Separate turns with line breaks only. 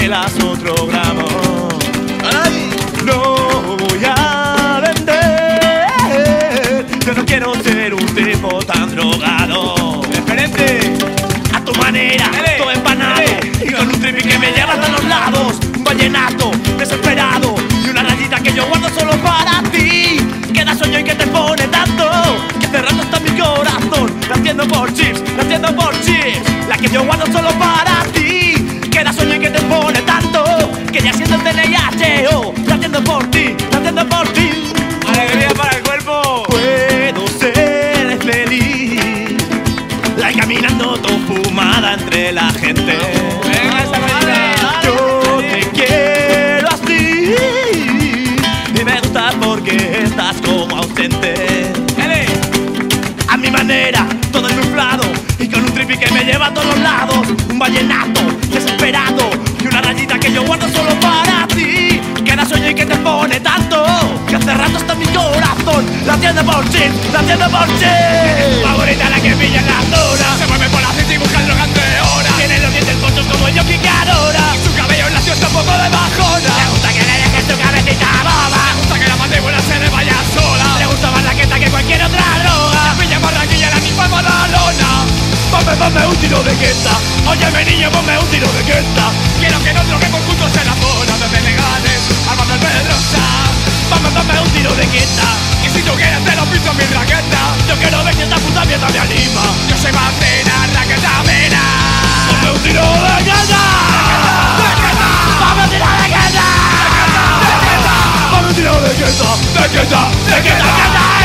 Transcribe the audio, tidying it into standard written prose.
pelas otro gramo. ¡Ay! No voy a vender. Yo no quiero ser un tipo tan drogado.
Referente.
A tu manera, todo empanado y con un tripi que me lleva a todos lados. Un vallenato desesperado y una rayita que yo guardo solo para ti. Que da sueño y que te pone tanto que cerrando está mi corazón. La entiendo por chips, la entiendo por chips. La que yo guardo solo para ti. Que da sueño y que te pone tanto que ya siento el TNIHO. La entiendo por ti, la entiendo por ti.
Alegría para el cuerpo.
Puedo ser feliz, like caminando todo fumada entre la gente.
Venga, esa manita.
Yo te quiero así y me gustas porque estás como ausente. A mi manera, todo inflado y con un tripi que me lleva a todos lados. Un vallenato desesperado y una rayita que yo guardo solo para ti. Que da sueño y que te pone tanto que hace rato está en mi corazón. La entiendo por chips, la entiendo por chips.
Favorita la que pilla en la zona. Se mueve por la cita y busca el drogante ahora.
Tiene los dientes cortos como yo que ahora.
Y su cabello en la está un poco de bajona.
Le gusta que le dejes tu cabecita boba.
Le gusta que la mandíbula se le vaya sola.
Le gusta más la queta que cualquier otra droga.
Pilla marraquilla la misma para la lona.
Ponme un tiro de queta. Óyeme niño, ponme un tiro de queta.
Quiero que nos droguemos juntos en la zona. Desde Leganes, Armando el Pedrosa.
Ponme un tiro de queta.
Y si tú quieres te lo pinto en mi raqueta.
Yo quiero ver que esta puta mierda me anima.
Yo soy Martina, raqueta mena.
Ponme un tiro de queta. Ponme un tiro de queta. Ponme un tiro de queta. De queta, de queta, queta.